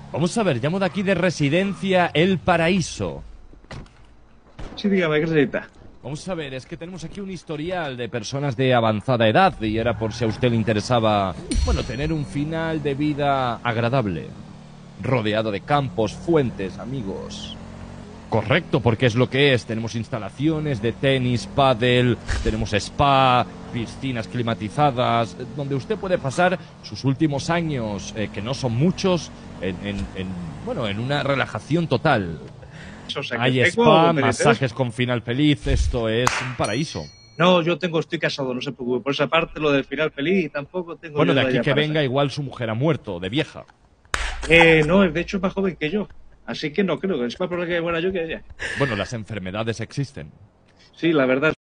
Vamos a ver, llamo de aquí de Residencia El Paraíso. Sí, dígame, ¿qué necesita? Vamos a ver, es que tenemos aquí un historial de personas de avanzada edad y era por si a usted le interesaba, bueno, tener un final de vida agradable, rodeado de campos, fuentes, amigos. Correcto, porque es lo que es. Tenemos instalaciones de tenis, pádel, tenemos spa, piscinas climatizadas, donde usted puede pasar sus últimos años, que no son muchos, bueno, en una relajación total. O sea, que Hay tengo spa, penitencia. masajes con final feliz, esto es un paraíso. No, estoy casado, no se preocupe. Por esa parte, lo del final feliz, tampoco tengo Bueno, yo de de aquí allá que para venga, igual su mujer ha muerto, de vieja. No, de hecho es más joven que yo. Así que no creo, es más probable que muera yo que ella. Bueno, las enfermedades existen. Sí, la verdad.